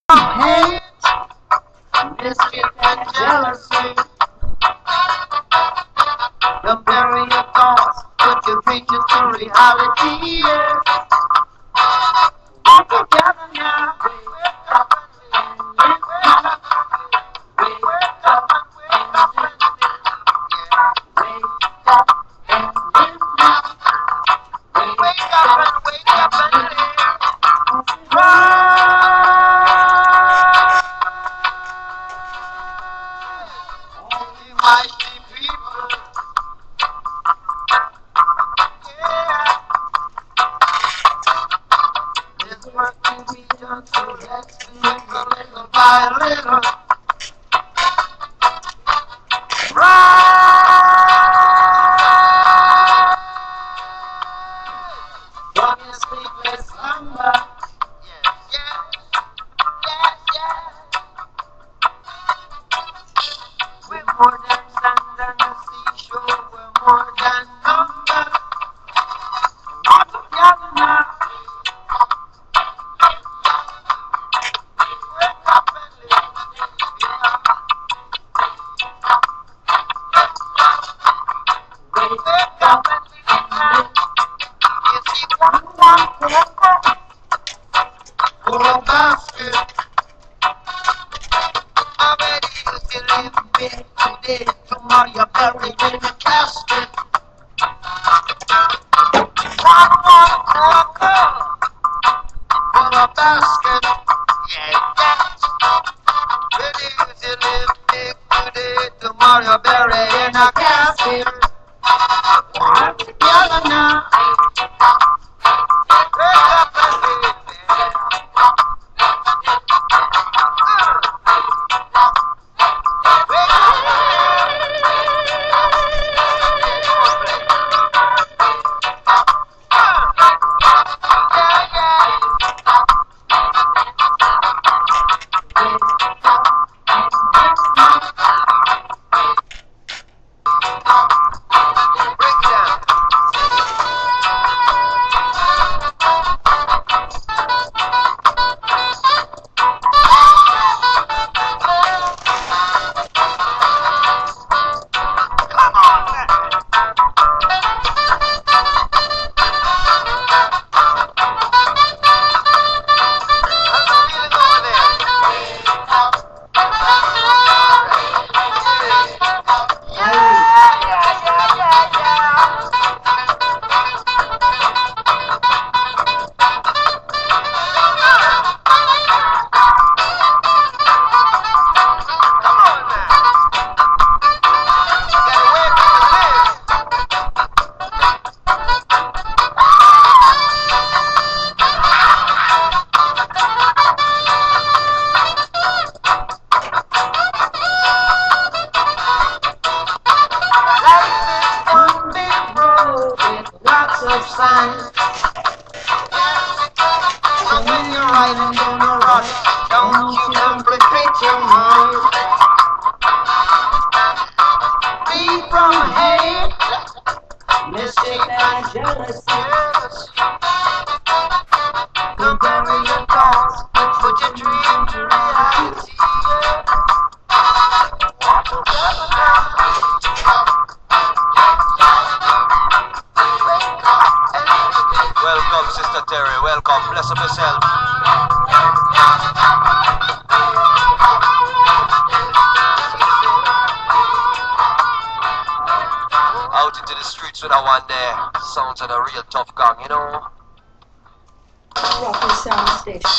hate, mischief and jealousy. You bury your thoughts, put your dreams to reality. All together now, wake up and live. Wake up and live. Wake up and live now. Wake up and live. Only mighty people. Yeah. There's work to be done, so let's do it little by little. Rise from your sleepless slumber. We're more than sand and the seashore, we're more than number. All together now. Wake up and live. Wake up and live now. You see, one for a basket. How many you still live big today? Tomorrow you're buried in a casket. One croaker for a basket. Yeah. Many you still live big today? Tomorrow you're buried in a casket. All together now. Wake up and live. Signs. So when you're riding, don't rush. Don't you complicate your mind. Free from hate, mischief and jealousy. Don't bury your thoughts, put your dream to reality. Welcome, Sister Terry. Welcome. Bless up yourself. Out into the streets with that one there. Sounds of a real tough gang, you know. Rockin' Sound Station.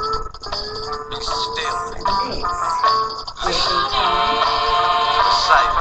Be still. Big time. Cypher.